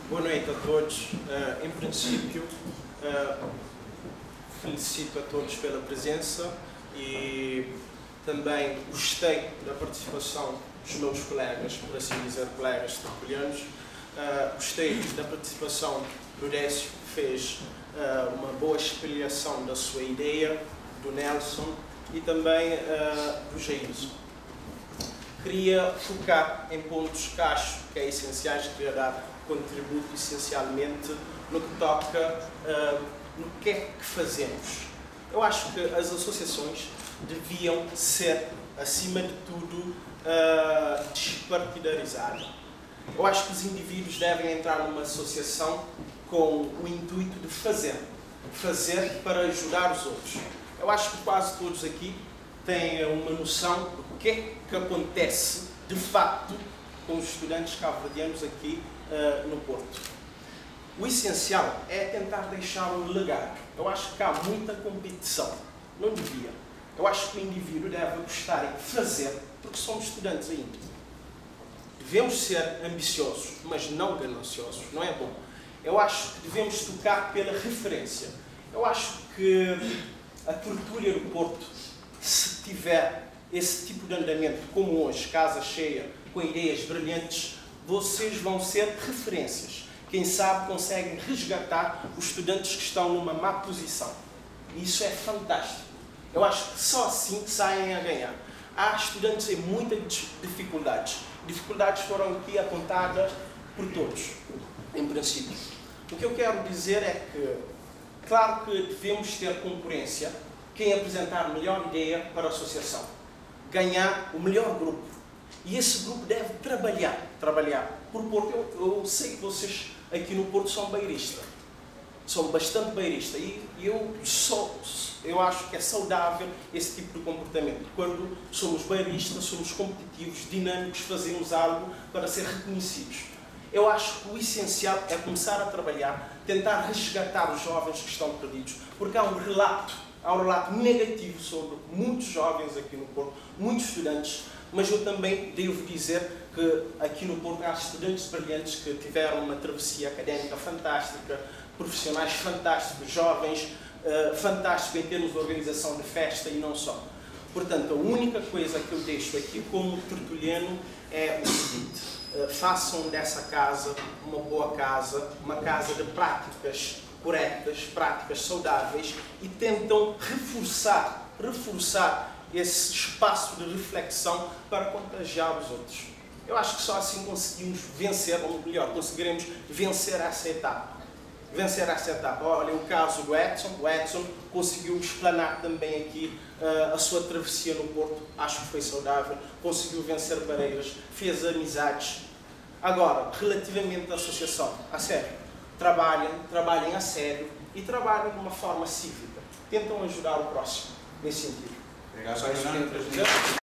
Boa noite a todos. Em princípio, felicito a todos pela presença e também gostei da participação dos meus colegas, por assim dizer, colegas tertulianos. Gostei da participação do Décio, que fez uma boa explicação da sua ideia, do Nelson e também do Jailson. Queria focar em pontos que acho que é essenciais, queria dar contributo essencialmente no que toca no que é que fazemos. Eu acho que as associações deviam ser, acima de tudo, despartidarizadas. Eu acho que os indivíduos devem entrar numa associação com o intuito de fazer para ajudar os outros. Eu acho que quase todos aqui têm uma noção do que é que acontece de facto com os estudantes cabo-verdianos aqui no Porto. O essencial é tentar deixar um legado. Eu acho que há muita competição. Não devia. Eu acho que o indivíduo deve gostar em fazer, porque somos estudantes ainda. Devemos ser ambiciosos, mas não gananciosos. Não é bom. Eu acho que devemos tocar pela referência. Eu acho que a tertúlia do Porto, se tiver esse tipo de andamento, como hoje, casa cheia, com ideias brilhantes, vocês vão ser referências. Quem sabe conseguem resgatar os estudantes que estão numa má posição. E isso é fantástico. Eu acho que só assim saem a ganhar. Há estudantes em muitas dificuldades. Dificuldades foram aqui apontadas por todos, em princípio. O que eu quero dizer é que, claro que devemos ter concorrência. Quem apresentar a melhor ideia para a associação, ganhar o melhor grupo. E esse grupo deve trabalhar por Porto. Eu sei que vocês aqui no Porto são beiristas, são bastante beiristas, e eu acho que é saudável esse tipo de comportamento. Quando somos beiristas, somos competitivos, dinâmicos, fazemos algo para ser reconhecidos. Eu acho que o essencial é começar a trabalhar, tentar resgatar os jovens que estão perdidos, porque há um relato negativo sobre muitos jovens aqui no Porto, muitos estudantes, mas eu também devo dizer que aqui no Porto há estudantes brilhantes que tiveram uma travessia académica fantástica, profissionais fantásticos, jovens fantásticos em termos de organização de festa e não só. Portanto, a única coisa que eu deixo aqui como tertuliano é o seguinte: façam dessa casa uma boa casa, uma casa de práticas corretas, práticas saudáveis, e tentam reforçar esse espaço de reflexão para contagiar os outros. Eu acho que só assim conseguimos vencer, ou melhor, conseguiremos vencer essa etapa. Olha, o caso do Edson. O Edson conseguiu explanar também aqui a sua travessia no Porto. Acho que foi saudável. Conseguiu vencer barreiras, fez amizades. Agora, relativamente à associação, a sério, trabalhem a sério e trabalhem de uma forma cívica. Tentam ajudar o próximo nesse sentido. Obrigado. Só isso que eu tenho para dizer.